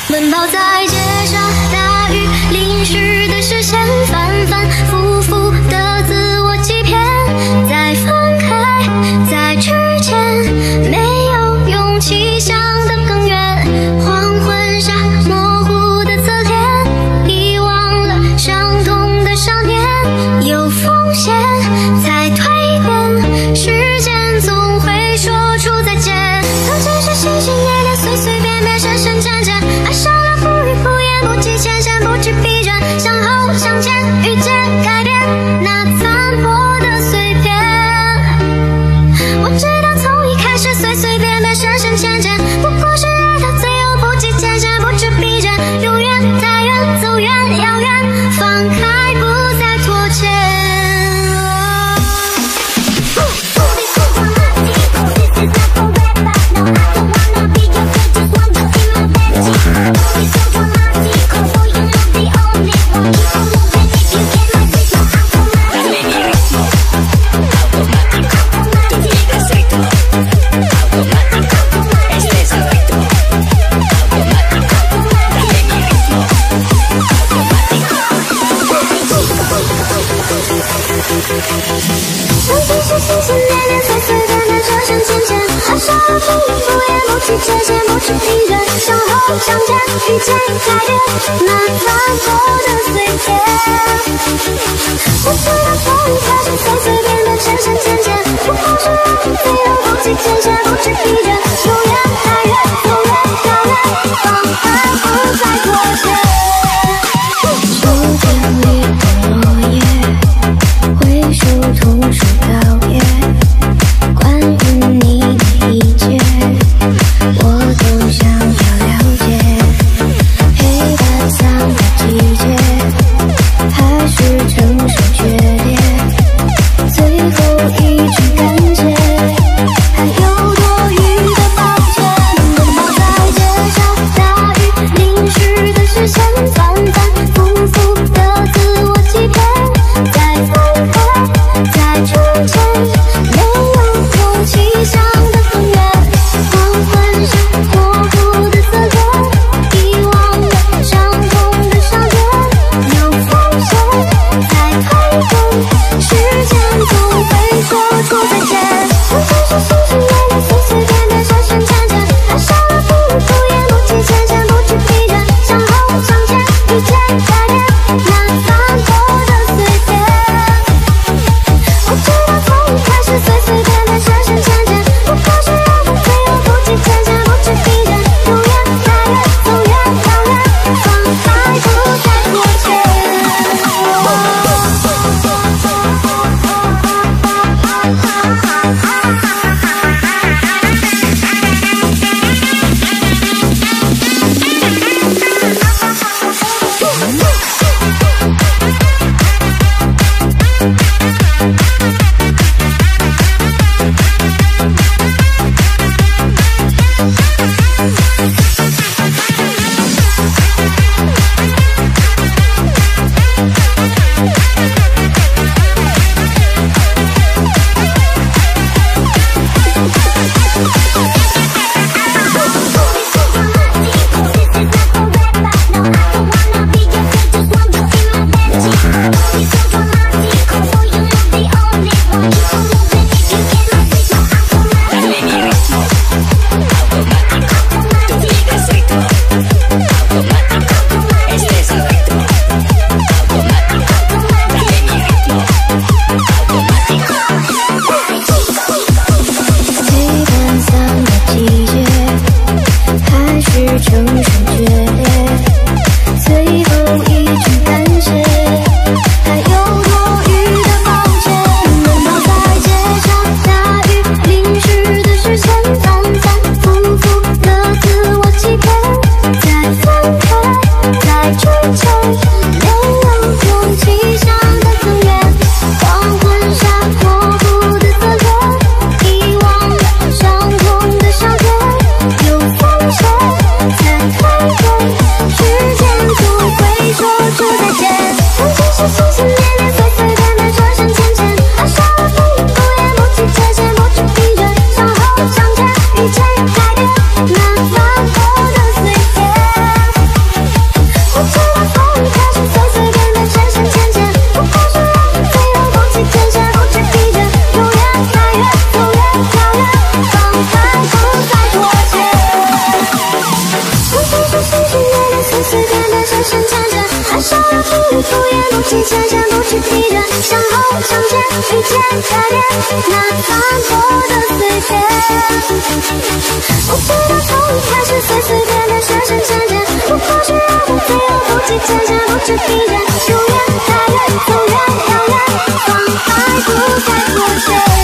奔跑在街上，大雨淋湿的视线，反反复复的自我欺骗，在放开，在之前，没有勇气想得更远。黄昏下模糊的侧脸，遗忘了伤痛的少年，有风险才蜕变，时间总会说出再见。曾经是心心念念，随随便便，深深浅浅，爱上了不语不言，不计前嫌，不知疲倦，向后向前，遇见改变那残破的碎片。我知道从一开始随随便便，深深浅浅，不过是爱到最后不计前嫌，不知疲倦，永远太远，走远遥远，放开不再拖欠。曾经是心心念念，随随便便，深深浅浅，爱上了不语不言，不计前嫌，不知疲倦，向后向前，遇见改变那残破的碎片。我知道从一开始随随便便，深深浅浅，不过是爱到最后不计前嫌，不知疲倦，永远太远，走远遥远，放开不再拖欠。秋天里的落叶，挥手同树告别，关于你的一切，我都想要了解。黑白丧的季节，还是承受决裂，最后一句感谢，还有多余的抱歉。奔跑在街上，大雨淋湿的视线，反反复复的自我欺骗，在放开，在之前，没有勇气想得更远。黄昏下模糊的侧脸，遗忘了伤痛的少年，有风险在蜕变，时间总会说出再见。曾经是心心念念，随随便便，深深浅浅，爱上了不语不言，不计前嫌，不知疲倦，向后向前，遇见改变那残破的碎片。我知道从一开始随随便便，深深浅浅，不过是爱到最后不计前嫌，不知疲倦，永远太远，走远遥远，放开不再拖欠。在期渐渐不知疲倦，相后相见，遇见改变，那斑驳的岁月。我记得从一开始随随便便，深深浅浅，不过是让我飞扬不羁渐渐不知疲倦，如愿太远，走远遥远，放开不再妥协。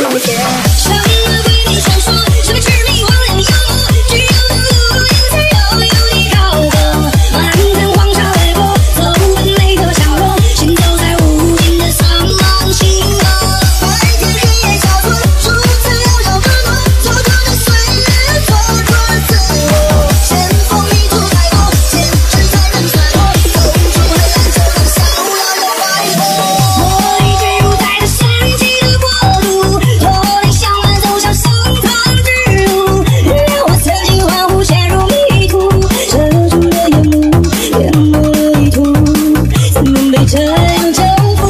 无解。什么鬼魅传说，什么魑魅魍魉妖魔，只有路因才有你高歌。满天黄沙飞过，走遍每个角落，行走在无尽的苍茫星河。白天黑夜交错，数次悠悠奔波，蹉跎着岁月，蹉跎着自我。前方迷途太多，坚持才能甩脱，走出黑暗就能逍遥又摆脱。我已坠入在这神奇的国度，和你相伴走向升堂之路，让我曾经欢呼陷入迷途，这种的夜幕淹没了意图，怎能被这样征服？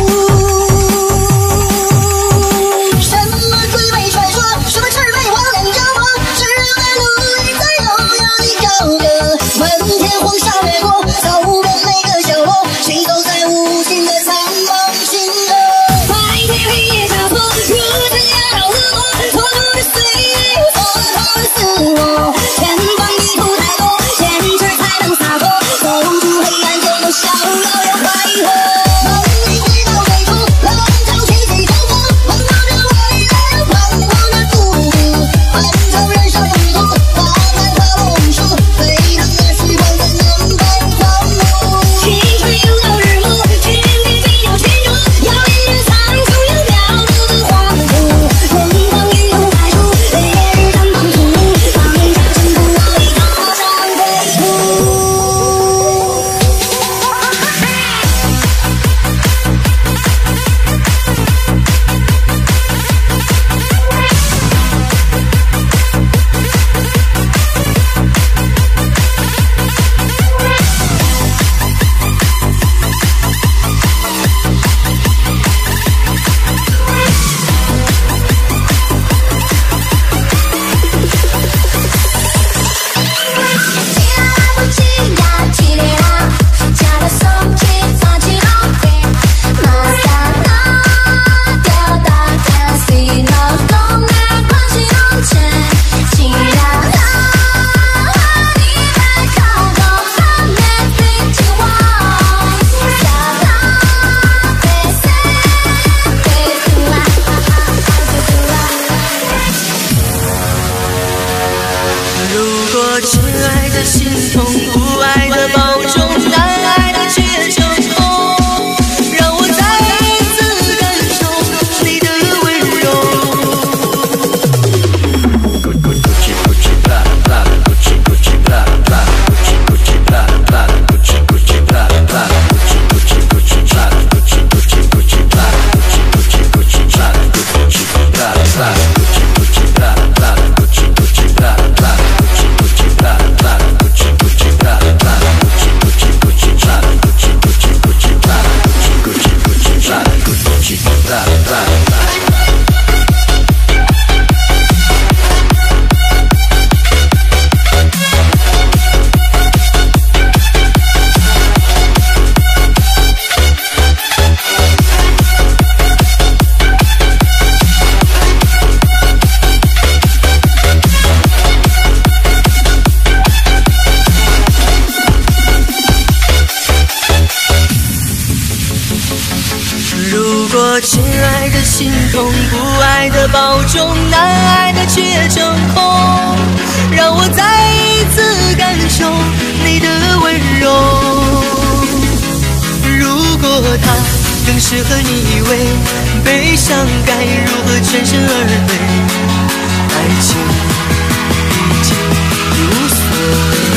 什么鬼魅传说，什么魑魅魍魉妖魔，只在路里才有你高歌。漫天黄沙掠过，走遍每个角落，行走在无尽的苍茫星河。白天黑夜交错，如此妖娆的我，蹉跎着岁月，蹉跎着自我。前方迷途太多，坚持才能洒脱，走出黑暗就能逍遥又摆脱。梦里回到最初，浪潮起起伏伏，梦到着未来，彷徨着孤独。漫长人生旅途，花开花落无数，沸腾的时光怎能被荒芜？青春又到日暮，天边飞鸟群逐，摇曳着苍穹又渺无的黄土。东方云雾排出，烈日绽放出，放下尘土，我已踏上归途。 如果亲爱的心痛，不爱的保重，难爱的却成空，让我再次感受你的温柔。如果亲爱的心痛，不爱的保重，难爱的却成空，让我再一次感受你的温柔。如果他更适合你以为，悲伤该如何全身而退？爱情已经无所谓。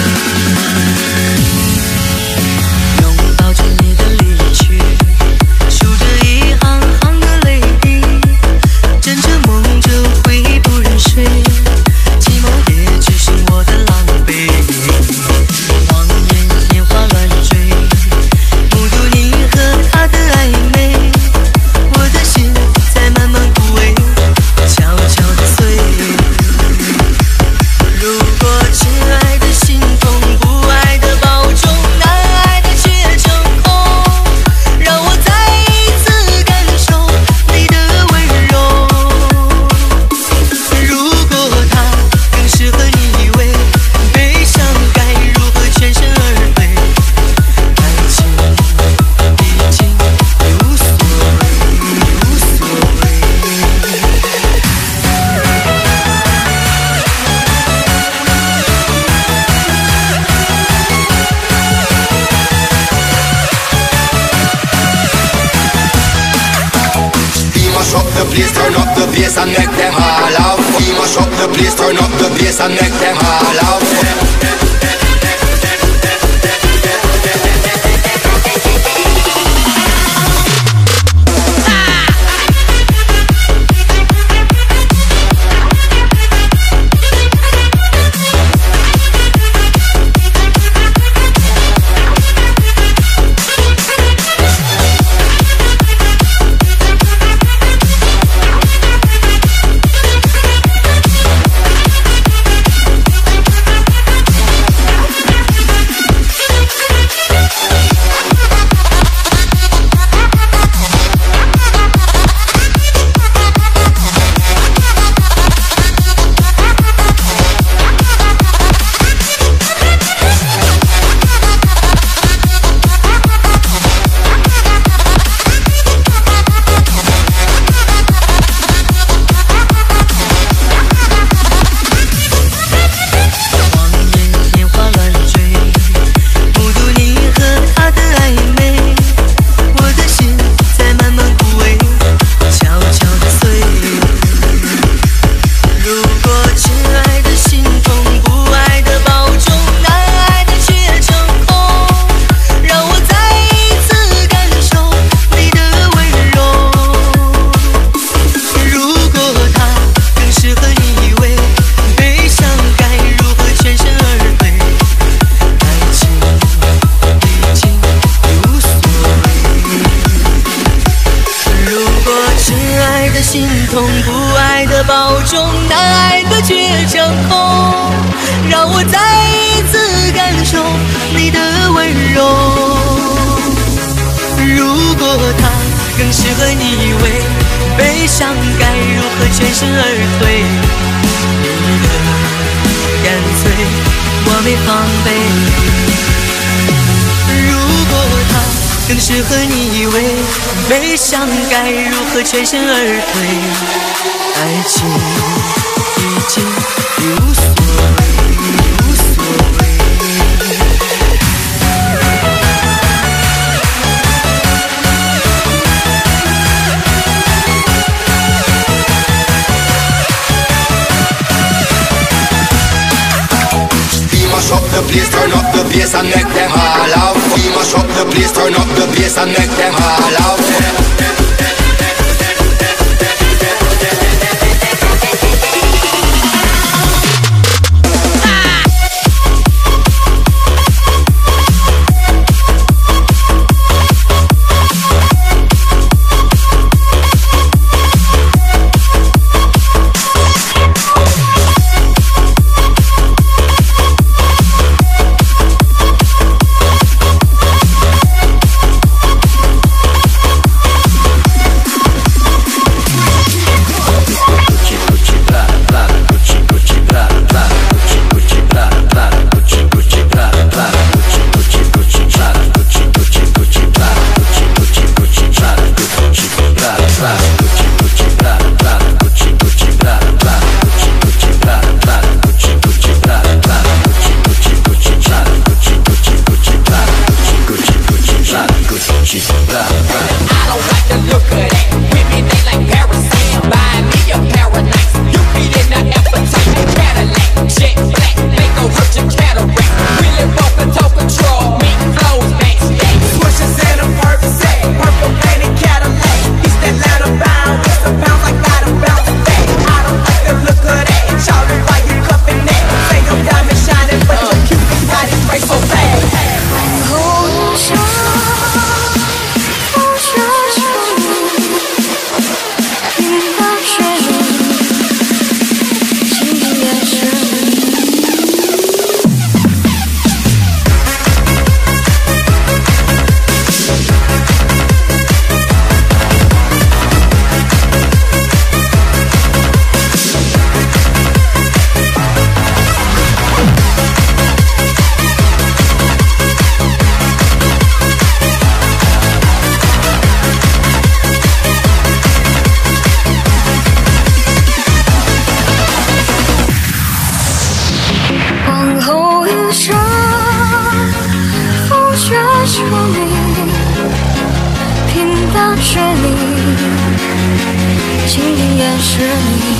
拥抱着你的离去，数着一行行的泪滴，枕着梦着回忆不忍睡，寂寞也只剩我的狼狈。望眼烟花乱坠，目睹你和他的暧昧，我的心在慢慢枯萎，悄悄地碎。如果亲爱的心 the bass and make them all out. We mash up the place, turn up the bass and make them all out. 全身而退，爱情已经无所谓，无所谓。 We mash up the place, turn up the bass and make them all out. We mash up the place, turn up the bass and make them all out. 是你，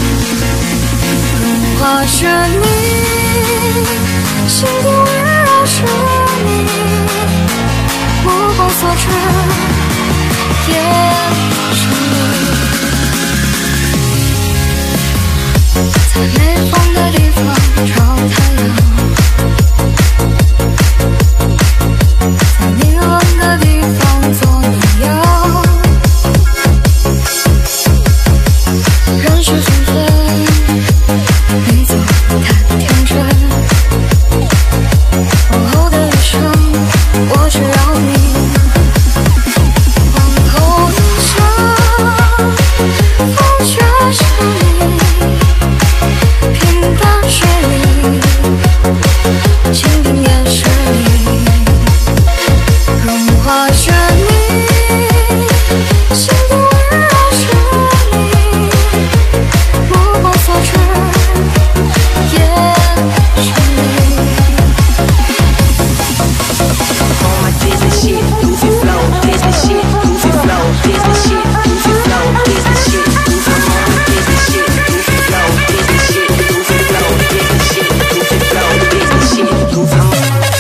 融化是你，心底温柔是你，目光所至也是你。在没风的地方找太阳，在你冷的地方做暖阳。人世纷纷，你走太天真。往后的余生，我只要你。往后余生，风雪是你。平淡是你，清贫也是你，融化是你，心底温柔是你，目光所至也是你。 On my Disney shit, goofy flow, Disney shit, goofy flow, Disney shit, goofy flow, Disney shit, goofy flow, Disney shit, goofy flow, Disney shit, goofy flow, Disney shit, goofy flow, Disney shit, goofy flow.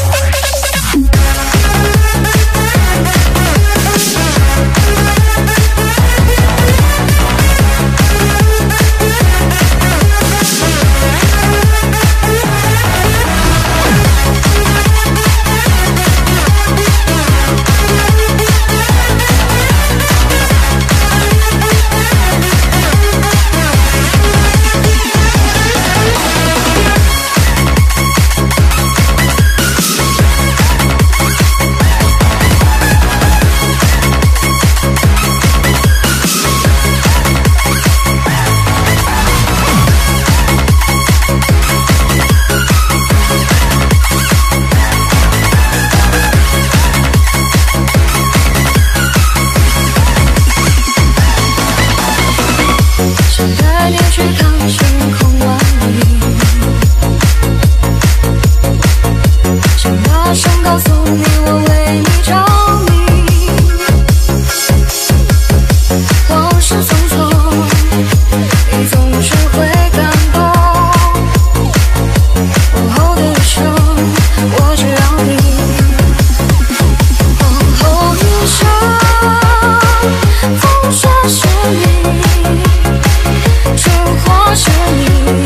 想带你去看星空万里，想大声告诉你我为你着迷。往事匆匆，你总是会感动。往后的余生，我只要你。往后余生，风雪是你。春花是你，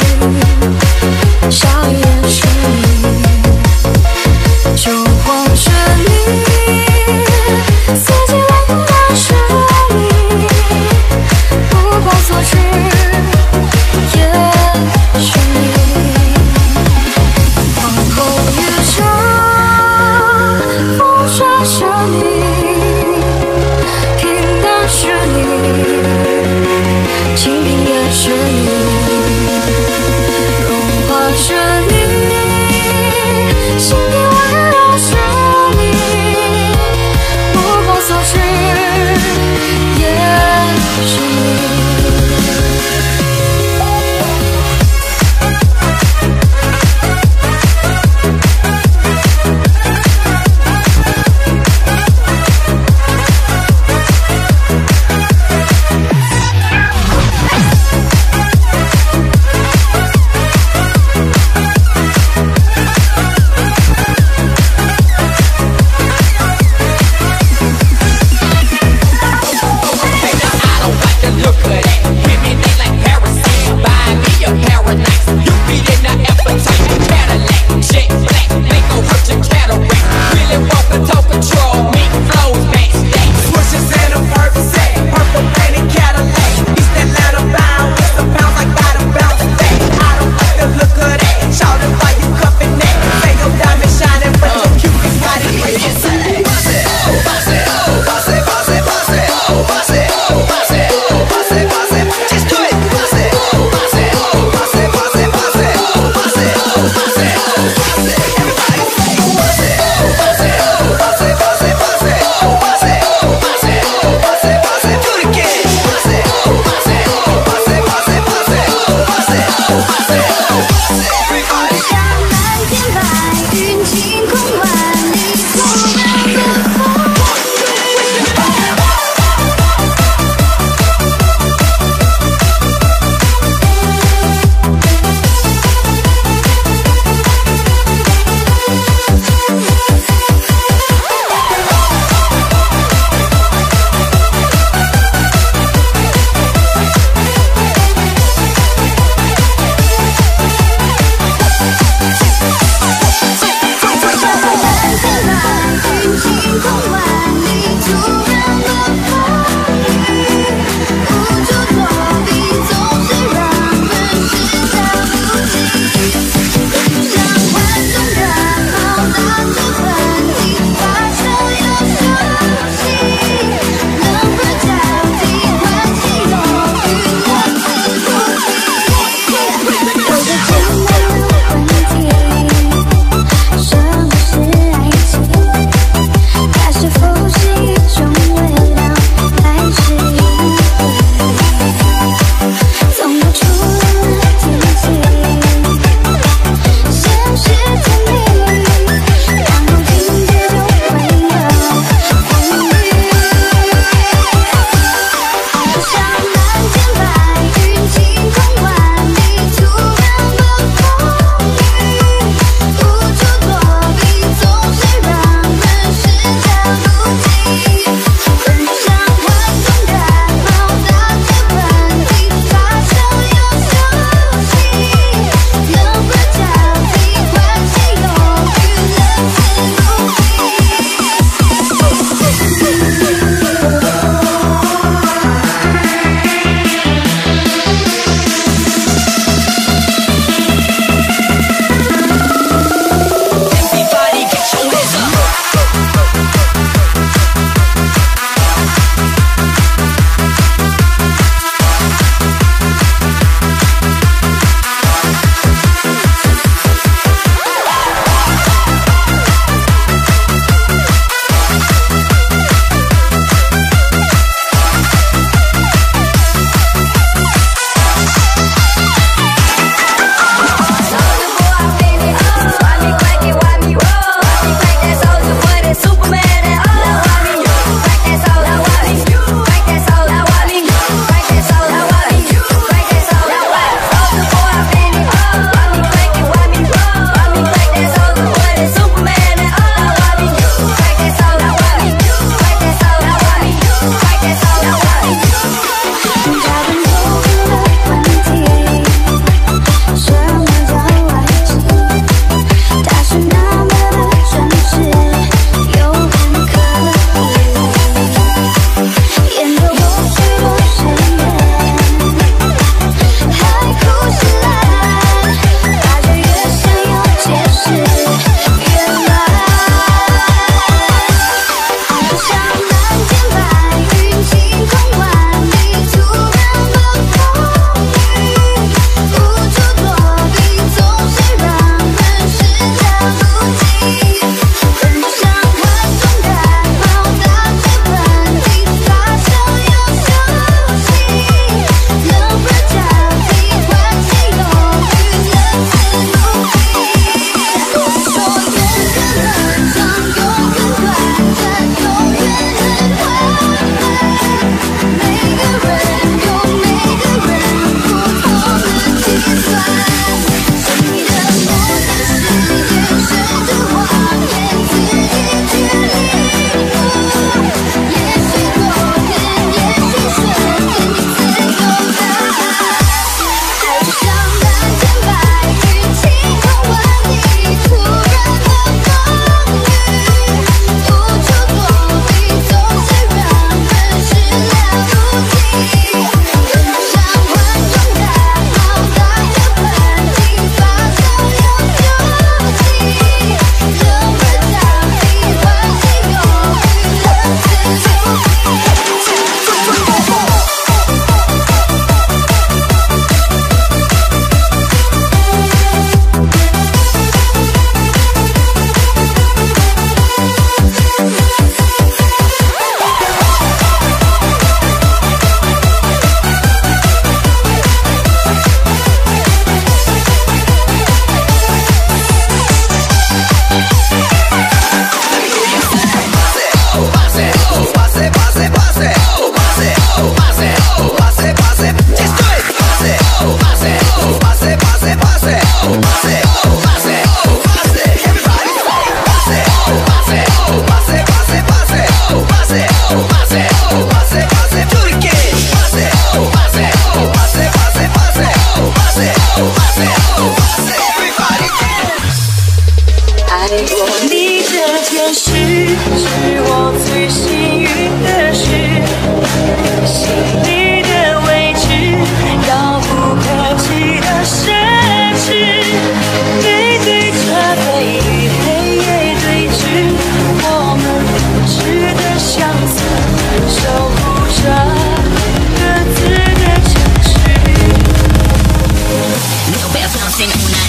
dancing all night.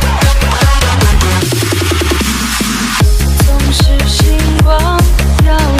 总是星光耀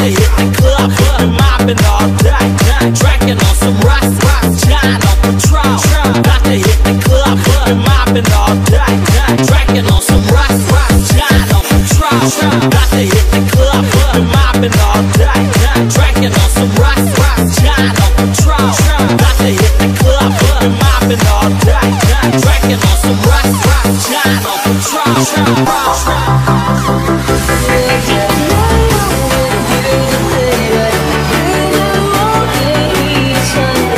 to hit the club, been mobbing all day, drinking on some rust, John on patrol. Got to hit the club, been mobbing all day, drinking on some rust, John on patrol. Got to hit the club, been mobbing all day, drinking on some rust, John on patrol. Got to hit the club, been mobbing all day, drinking on some rust, John on patrol. Baby,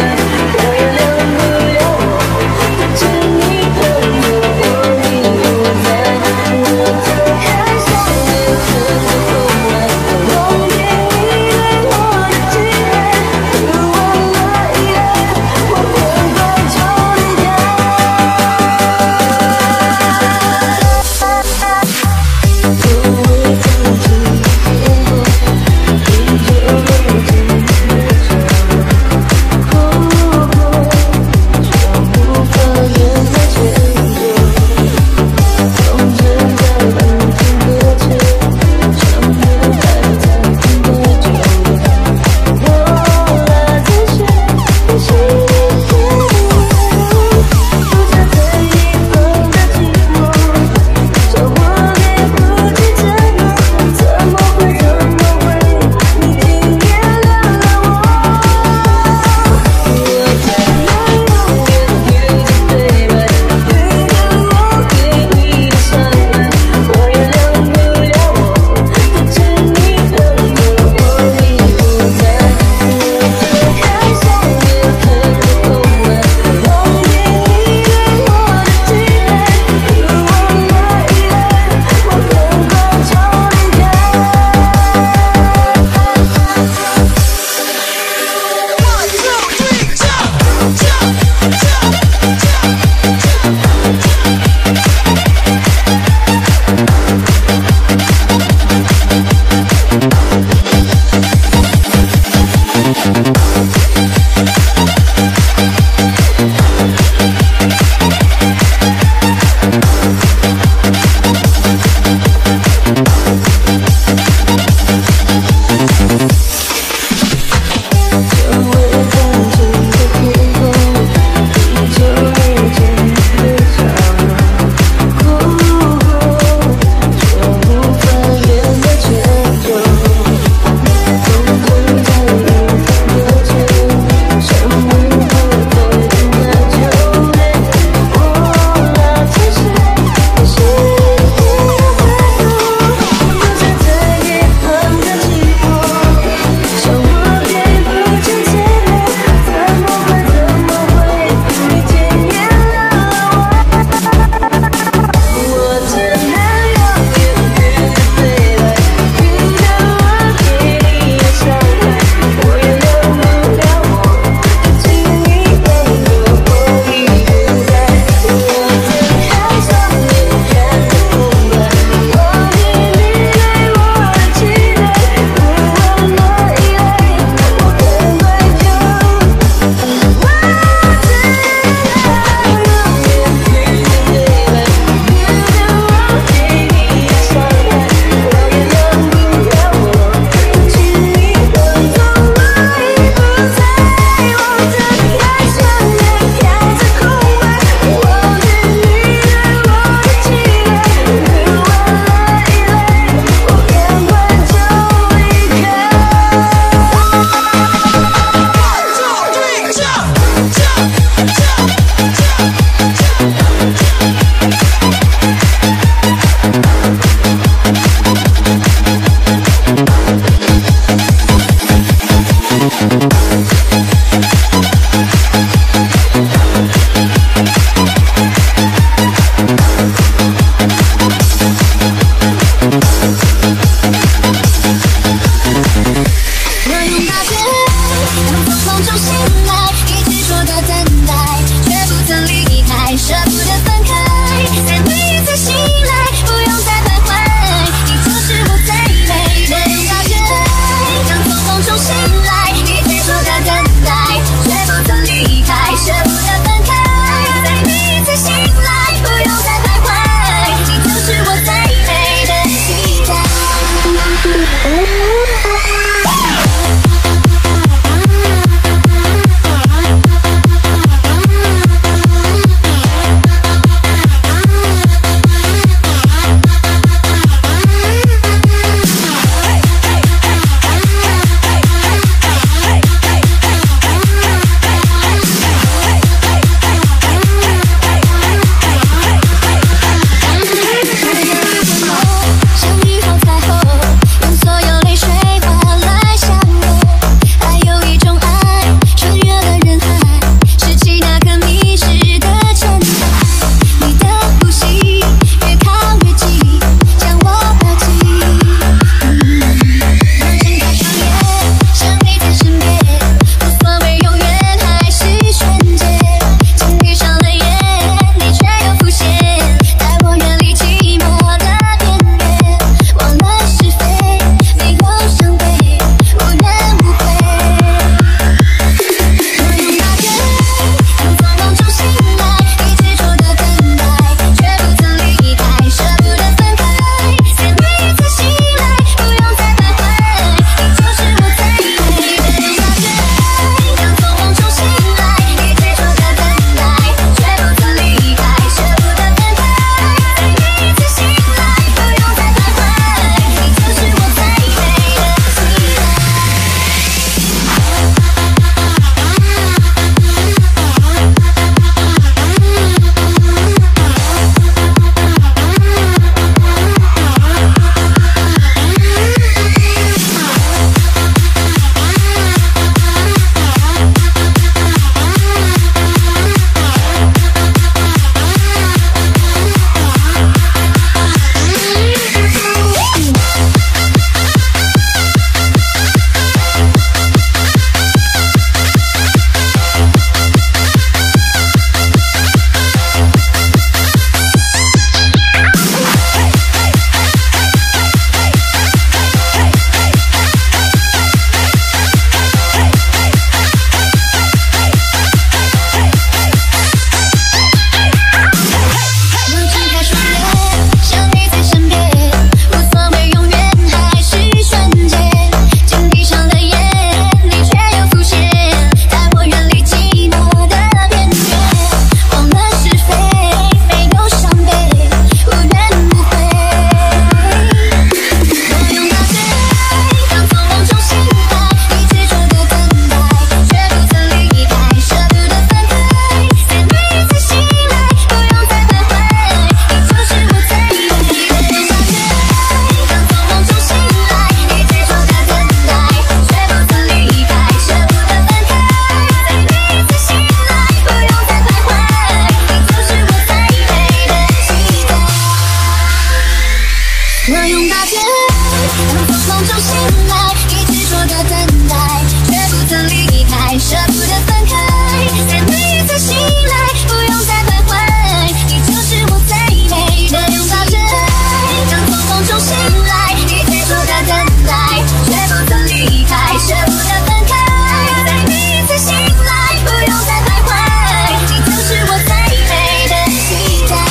舍不得分开，在每一次醒来，不用再徘徊，你就是我最美的拥抱着爱，当从梦中醒来，你在做的等待，却不曾离开，舍不得分开，在每一次醒来，不用再徘徊，你就是我最美的期待。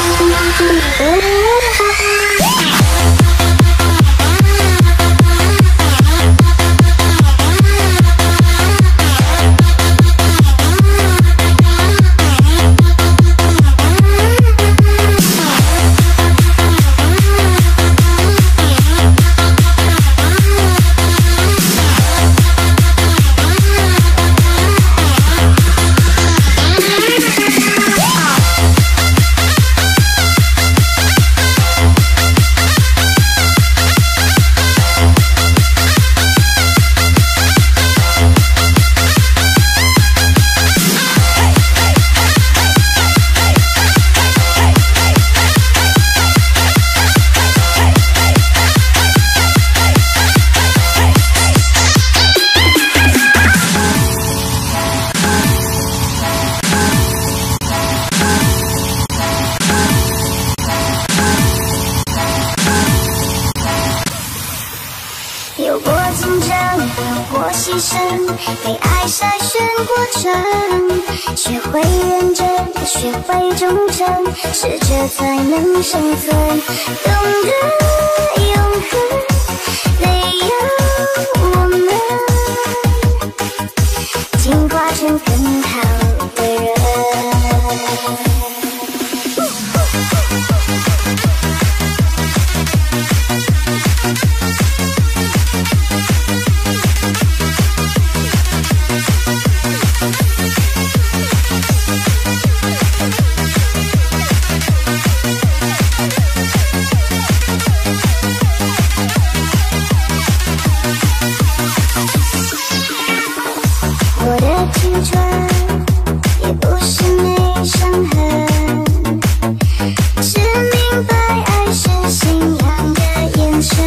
有过竞争，有过牺牲，被爱筛选过程，学会认真，学会忠诚，适者才能生存，懂得永恒，得有我们进化成更好的人。我的青春也不是没伤痕，是明白爱是信仰的眼神。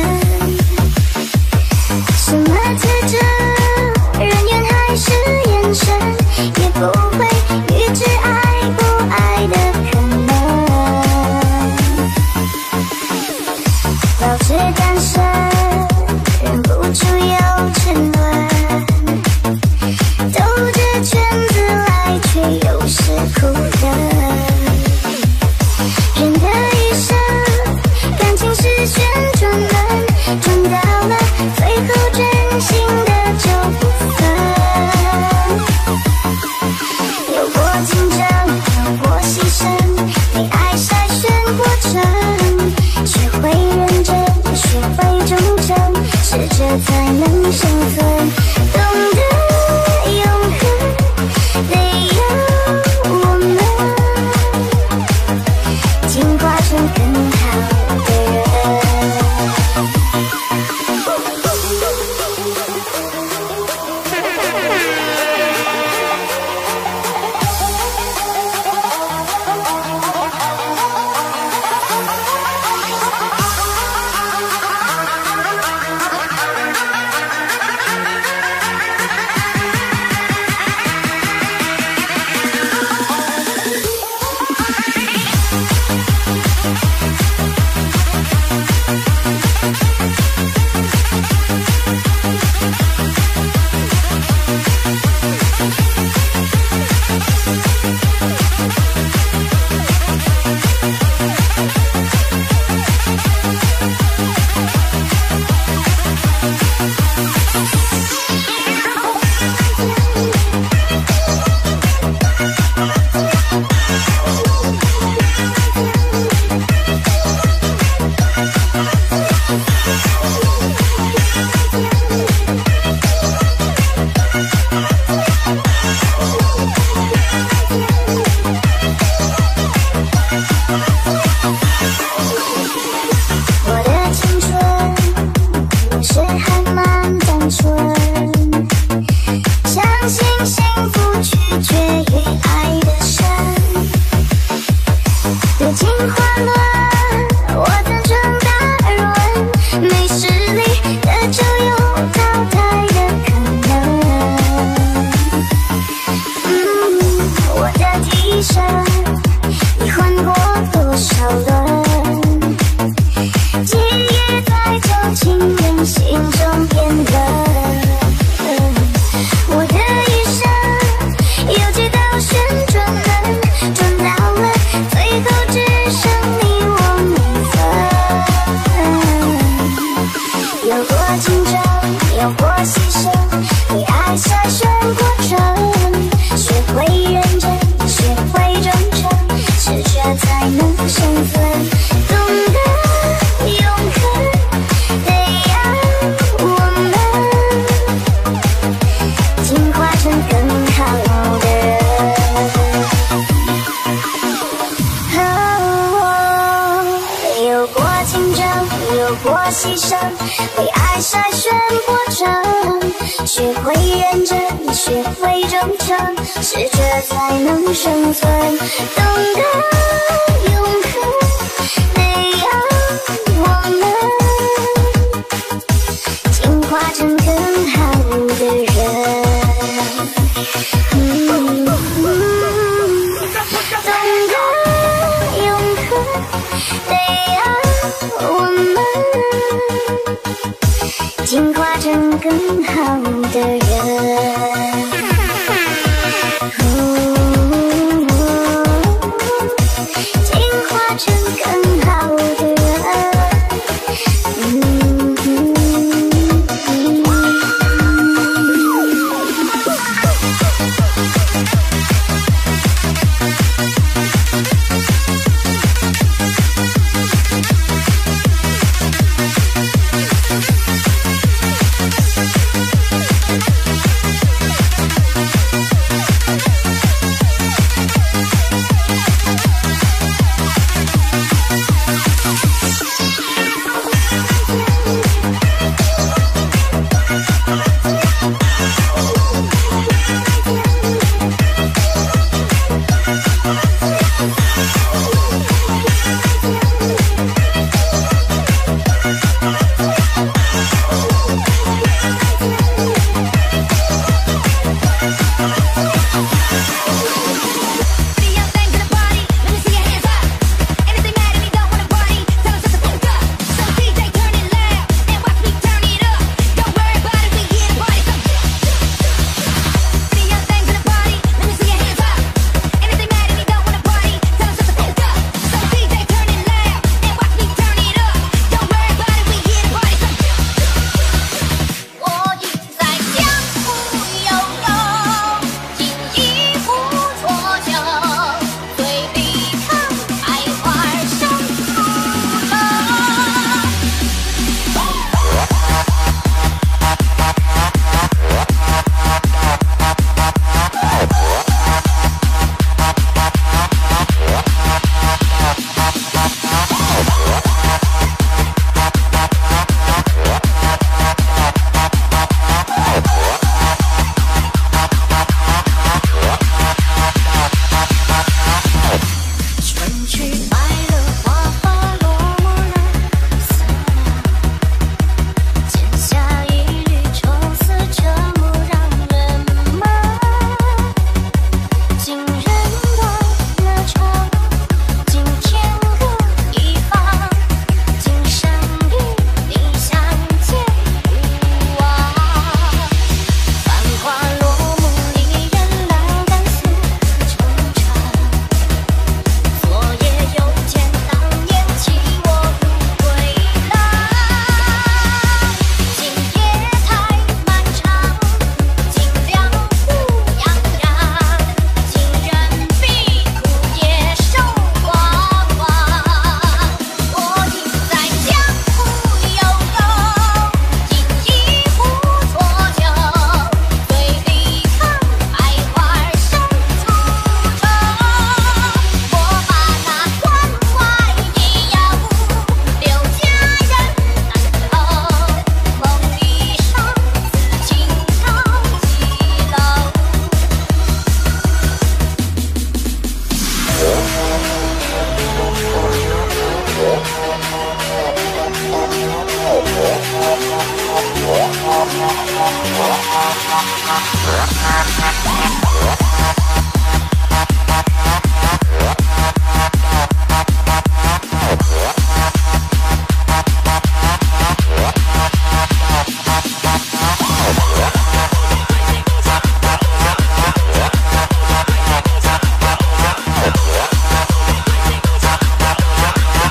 什么特征，人缘还是眼神，也不会预知爱不爱的可能。保持单身，忍不住又沉沦。兜着圈子来，却又是苦的。人的一生，感情是旋转门，转到了最后，真心的就不分。有过竞争，有过牺牲，被爱筛选过程，学会认真，学会忠诚，适者才能生存，懂得。 要过牺牲，为爱筛选过程，学会认真，学会真诚，失去才能生存，懂得永恒，得让我们进化成更好的人。有过竞争，有过牺牲，为爱筛选过程，学会认真，学会忠诚，适者才能生存，懂得永恒，得让我们进化成更好的人。懂得永恒，得让我们进化成更好的人。进化成更好的人。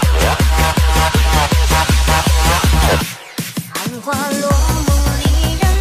花落幕里人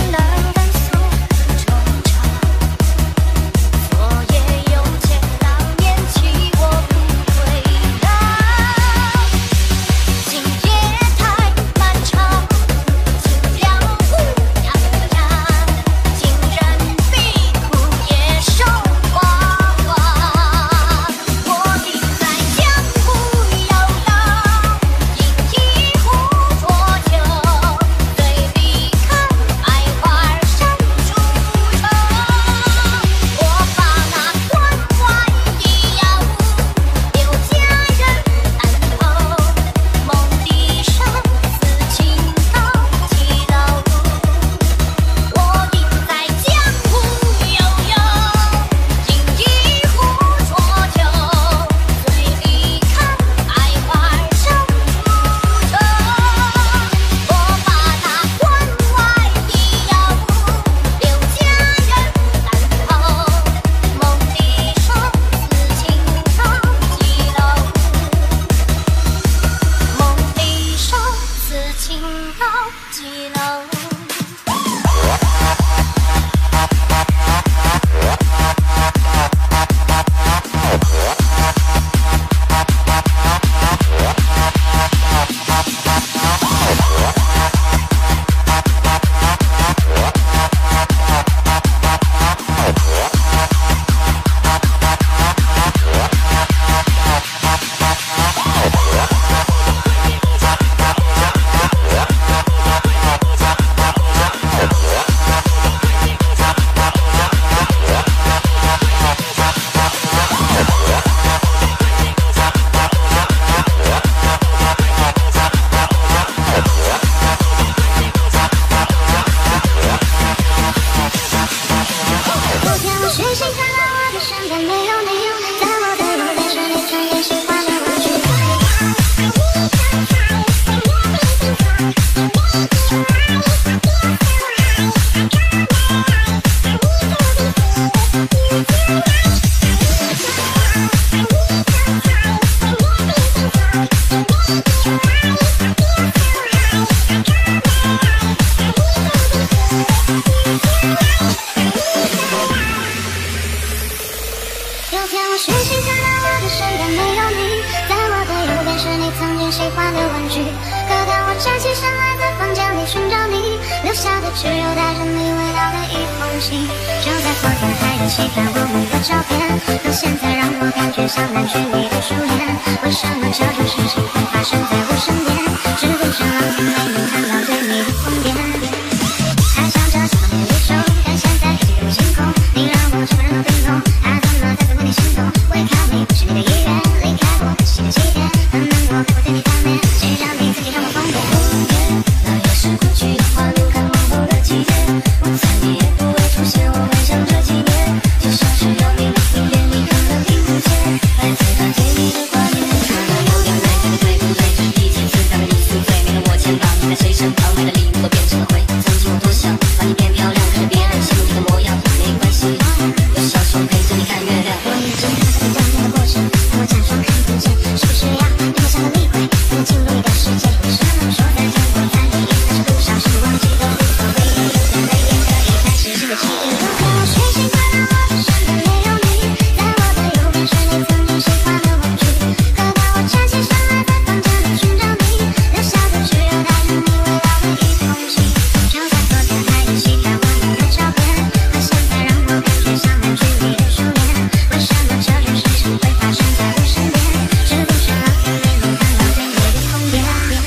的玩具。可当我站起身来，在房间里寻找你留下的，只有带着你味道的一封信。就在昨天，还依稀看过我们的照片，可现在让我感觉像烂剧里的初恋。为什么这种事情会发生在我身边？只顾着老天没能看到对你的疯癫。还想着想念宇宙，但现在已经入星空。你让我什么人都被动，还怎么在为你心动？我看你不是你的意愿，离开我可惜的起点，很难过才会对你反面，谁让你自己让我疯癫？那也是过去的花路，看往后的季节，我猜你也不会出现，我幻想这几年，就像是要你的分别，你可能听不见，来自他对你的挂念。可能有点累，真的对不对？一千次在为你宿醉，没了我肩膀，你在谁身旁？买的礼物都变成了灰。曾经我多想把你变漂亮，看着别人羡慕你的模样，没关系，有小手陪着你看月亮。我一直看着你讲你的过程，我假装看不见，是不是要变得像个厉鬼，让我进入你的世界？什么说再见，我在意，但是多少是忘记都无所谓，有点累也可以开始新的起点。我睡醒看到我的身边没有你，在我的右边是你曾经喜欢的玩具。可当我站起身来，在房间里寻找你留下的，只有带着你味道的一封信。就在昨天，还依稀看我们的照片，可现在让我感觉像烂剧里的初恋。为什么这种事情会发生在我身边？只顾着老天没能看到对你的疯癫。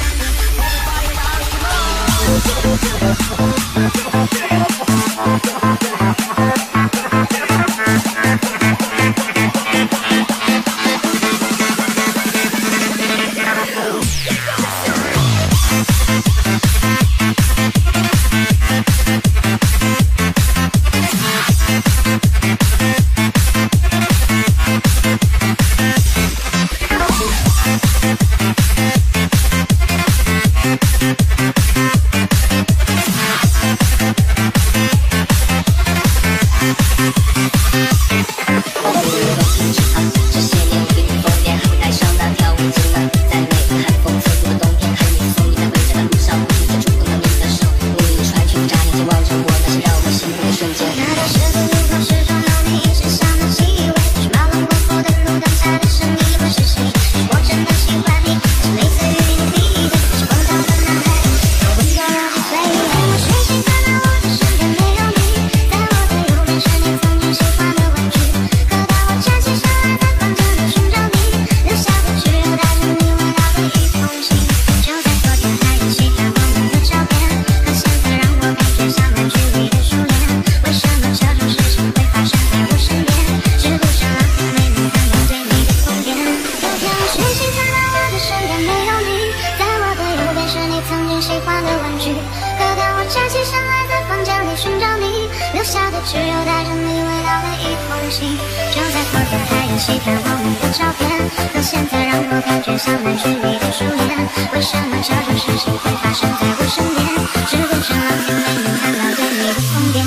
这些年对你疯癫，还会带上那条舞巾呢。在那个寒风刺骨的冬天，看你送你在回家的路上，不停地触碰到你的手，无意揣去眨眼睛望着我，那是让我幸福的瞬间。 那条十字路口始终有你身上的气味，是马龙过后的路灯下的是你会是谁？我真的喜欢你，是类似于你的第一对，是疯狂的男孩，有温柔了几岁。我睡醒看到我的身边没有你，在我的右边是你曾经喜欢的玩具。可当我站起身来，在房间里寻找你留下的，只有带着你味道的一封信。就在昨天，还依稀看我们的照片，可现在让我感觉像烂剧里的初恋。为什么这种事情会发生在我身边？只顾着老天没能看到对你的疯癫。昨天我睡醒看到我的身边没有你，在我的右边是你曾经喜欢的玩具。可当我站起身来，在房间里寻找你留下的，只有带着你味道的一封信。就在昨天，还依稀看我们的照片，可现在让我感觉像烂剧里的初恋。为什么这种事情会发生在我身边？只顾着老天没能看到对你的疯癫。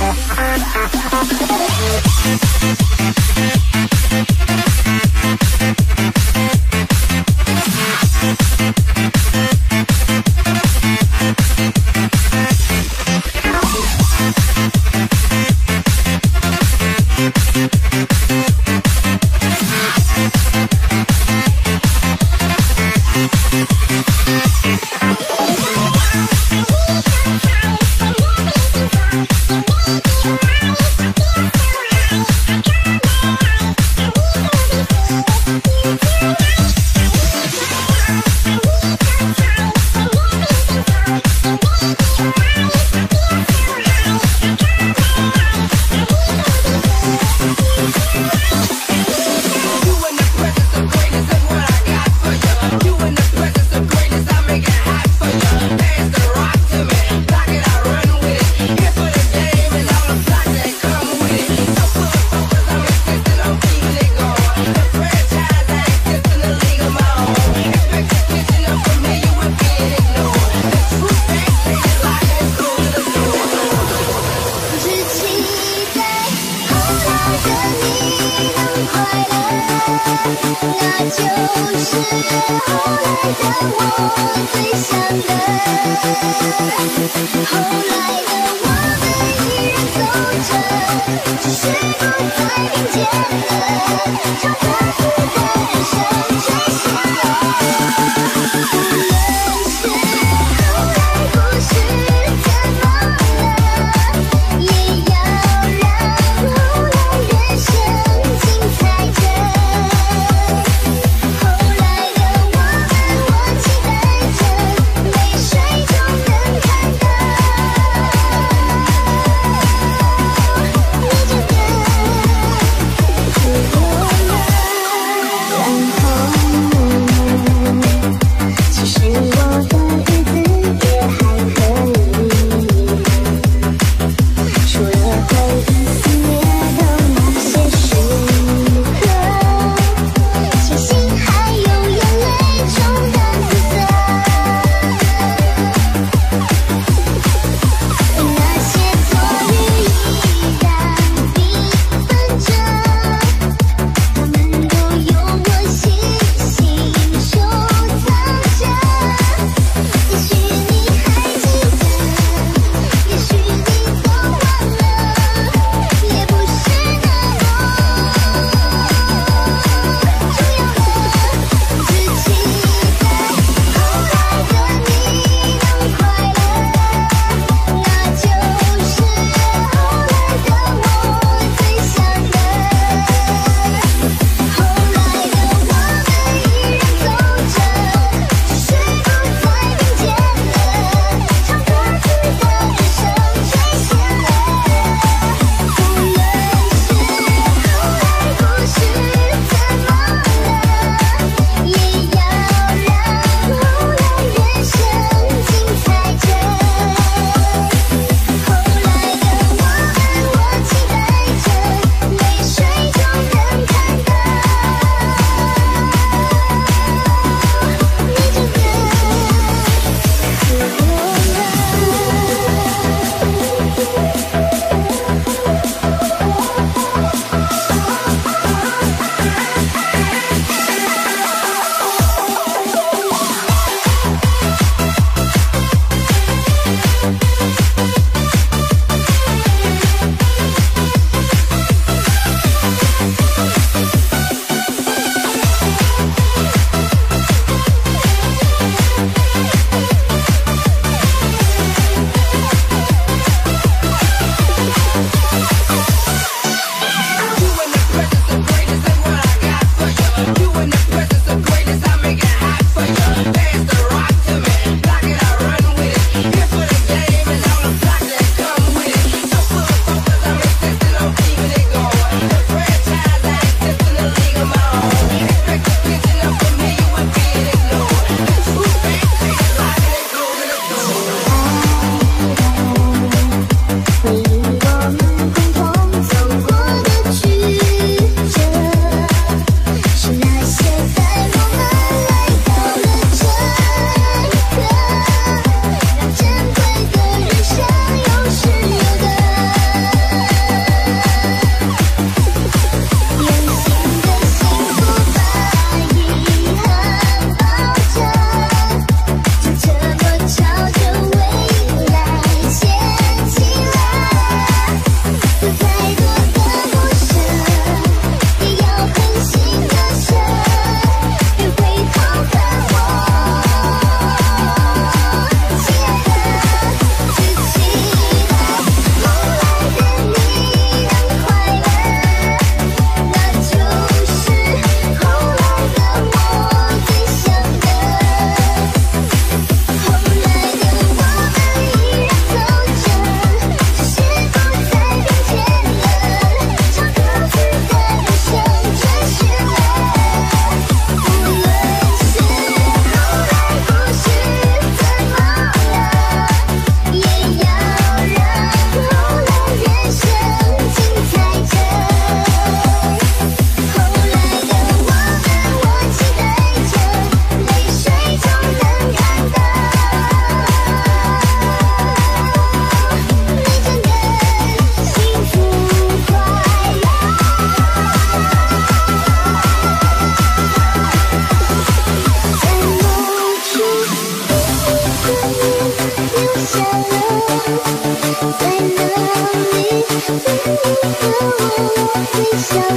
是否在明天的，找到自己的人生追寻了。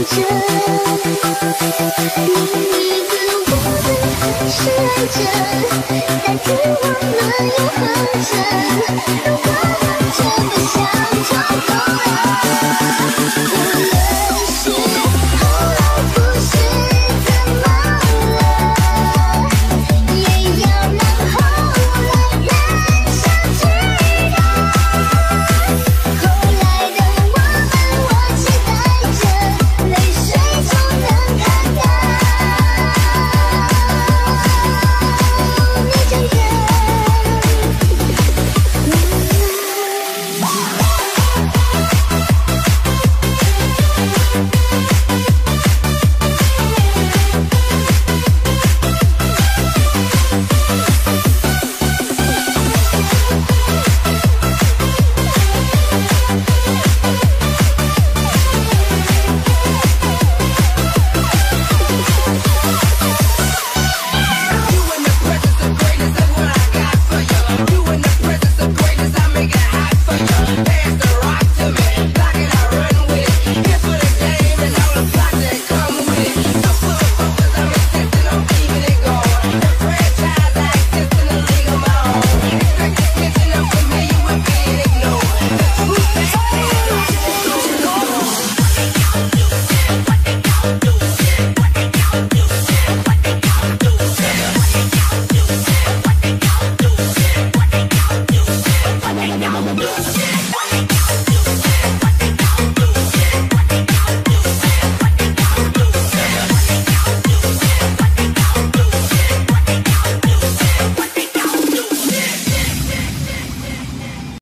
着，你一个我的是爱着，但是我们又合着，如果这不想就。